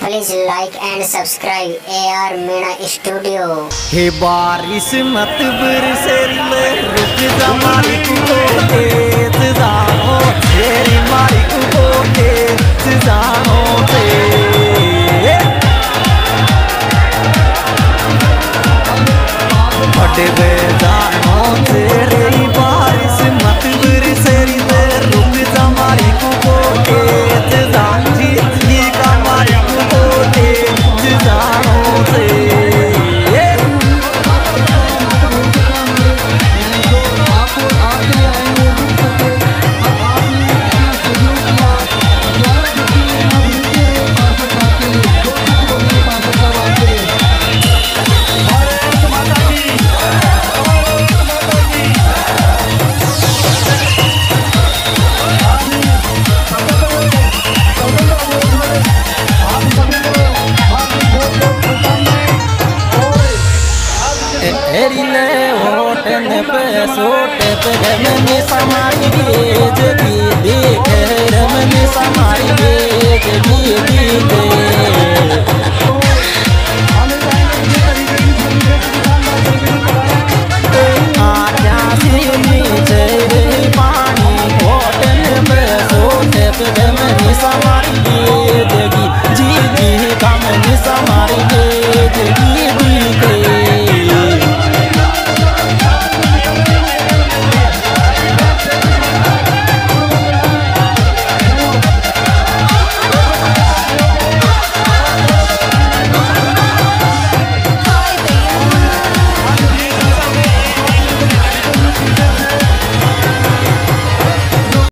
Please like and subscribe AR Meena Studio। हे बारिश मत बरसे रे रुक जा मालिक को तेज जाओ तेरी मालिक को तेज जाओ बड़े बेजानो तेरी बारिश मत बरसे रे रुक जा मालिक को तेज जाओ जी का मालिक को तेज जाओ सोटे पे रमने समारी बेज भी देख रमने समारी बेज भी देख